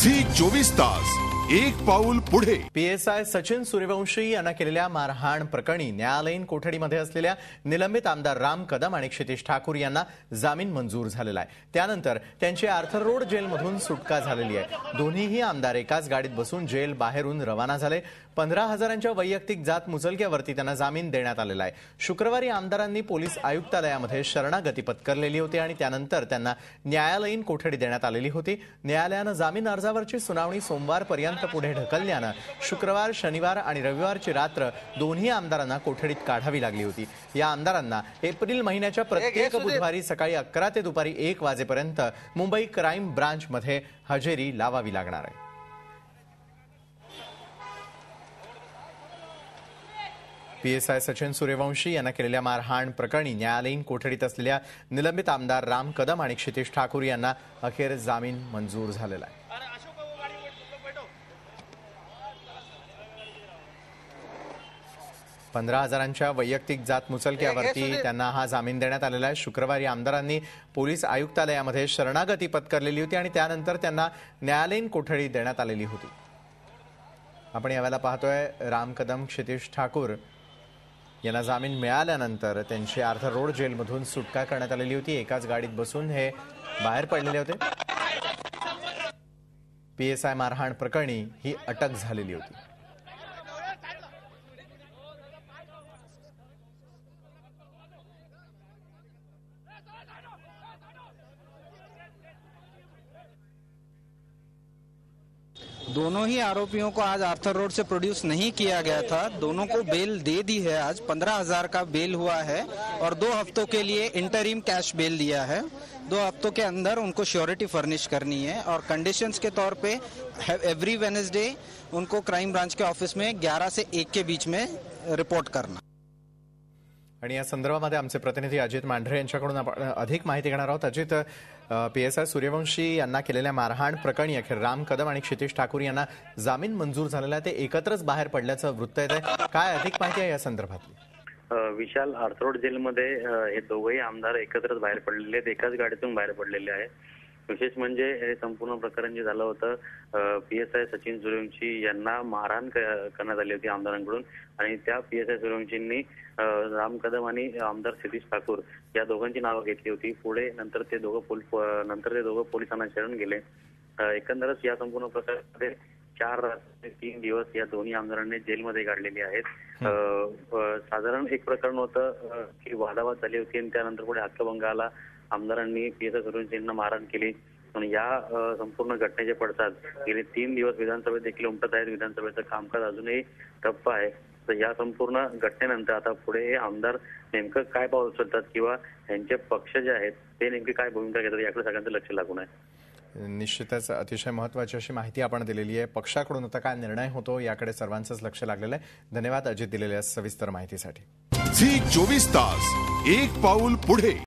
Zee 24 तास एक पाऊल पुढे। पीएसआय सचिन सूर्यवंशी यांना केलेल्या मारहाण प्रकरणी न्यायालयीन कोठडीमध्ये असलेल्या निलंबित आमदार राम कदम आणि क्षितिज ठाकूर यांना जामीन मंजूर झालेला आहे। त्यानंतर त्यांची आर्थर रोड जेलमधून सुटका झालेली आहे। दोन्हीही आमदार एकाच गाडीत बसून जेल बाहेरून रवाना झाले। 15,000च्या वैयक्तिक जात मुचलक्यावरती त्यांना जामीन देण्यात आलेला आहे। शुक्रवारी आमदारांनी पोलीस आयुक्तालयामध्ये शरणागती पत्करलेली होती आणि त्यानंतर त्यांना न्यायालयीन कोठडी देण्यात आलेली होती। न्यायालयाने जामीन अर्जावरची सुनावणी सोमवारपर्यंत पुढे ढकलल्याने शुक्रवार, शनिवार आणि रविवारची रात्र दोन्ही आमदारांना कोठडीत काढावी लागली होती। या आमदारांना एप्रिल महिन्याच्या प्रत्येक बुधवारी सकाळी 11 ते दुपारी 1 वाजेपर्यंत मुंबई क्राईम ब्रांचमध्ये हजेरी लावावी लागणार आहे। पीएसआय सचिन सूर्यवंशी यांना केलेल्या मारहाण प्रकरणी न्यायालयीन कोठडीत असलेल्या निलंबित आमदार राम कदम आणि क्षितिज ठाकूर यांना अखेर जामीन मंजूर झालेला आहे। 15,000च्या वैयक्तिक जात मुचलक्यावरती त्यांना हा जामीन देण्यात आलेला आहे। शुक्रवारी आमदारांनी पोलीस आयुक्तालयामध्ये शरणागती पत्करलेली होती आणि त्यानंतर त्यांना न्यायालयीन कोठडी देण्यात आलेली होती। आपण यावेळेला पाहतोय राम कदम, क्षितिज ठाकूर यांना जामीन मिळाल्यानंतर त्यांची आर्थर रोड जेलमधून सुटका करण्यात आलेली होती। एकाच गाडीत बसून हे बाहेर पडलेले होते। पीएसआय मारहाण प्रकरणी ही अटक झालेली होती। दोनों ही आरोपियों को आज आर्थर रोड से प्रोड्यूस नहीं किया गया था। दोनों को बेल दे दी है। आज 15,000 का बेल हुआ है और 2 हफ्तों के लिए इंटरिम कैश बेल दिया है। 2 हफ्तों के अंदर उनको श्योरिटी फर्निश करनी है और कंडीशंस के तौर पे एवरी वेडनेसडे उनको क्राइम ब्रांच के ऑफिस में 11 से 1 के बीच में रिपोर्ट करना। आणि या संदर्भामध्ये आमचे प्रतिनिधी अजित मांढरे यांच्याकडून आपण अधिक माहिती घेणार आहोत। अजित, पीएसआय सूर्यवंशी यांना केलेल्या मारहाण प्रकरणी अखेर राम कदम आणि क्षितिज ठाकूर यांना जामीन मंजूर झालेला आहे। ते एकत्रच बाहेर पडल्याचं वृत्त येत आहे। काय अधिक माहिती आहे या संदर्भातली? विशाल, आर्थर रोड जेलमध्ये हे दोघेही आमदार एकत्रच बाहेर पडलेले आहेत, एकाच गाडीतून बाहेर पडलेले आहेत। विशेष म्हणजे हे संपूर्ण प्रकरण जे झालं होतं, पीएसआय सचिन सूर्यवंशी यांना मारहाण करण्यात आली होती आमदारांकडून आणि त्या पीएसआय सूर्यवंशींनी राम कदम आणि आमदार क्षितिज ठाकूर या दोघांची नावं घेतली होती। पुढे नंतर ते दोघं पोलिसांना शरण गेले। एकंदरच या संपूर्ण प्रकारामध्ये 4 ते 3 दिवस या दोन्ही आमदारांनी जेलमध्ये काढलेले आहेत। साधारण एक प्रकरण होतं की वादावाद झाली होती आणि त्यानंतर पुढे हक्कभंग आला। आमदारांनी पीएसआय सूर्यवंशींना मारहाण केली आणि या संपूर्ण घटनेचे पडसाद गेले 3 दिवस विधानसभेत देखील उमटत आहेत। विधानसभेचं कामकाज अजूनही ठप्प आहे। तर या संपूर्ण घटनेनंतर आता पुढे हे आमदार नेमकं काय पाऊल उचलतात किंवा यांचे पक्ष जे आहेत ते नेमकी काय भूमिका घेतात याकडे सगळ्यांचं लक्ष लागून आहे। निश्चितच अतिशय महत्त्वाची अशी माहिती आपण दिलेली आहे। पक्षाकडून आता काय निर्णय होतो याकडे सर्वांचंच लक्ष लागलेलं आहे। धन्यवाद अजित दिलेल्या सविस्तर माहितीसाठी। झी 24 तास एक पाऊल पुढे।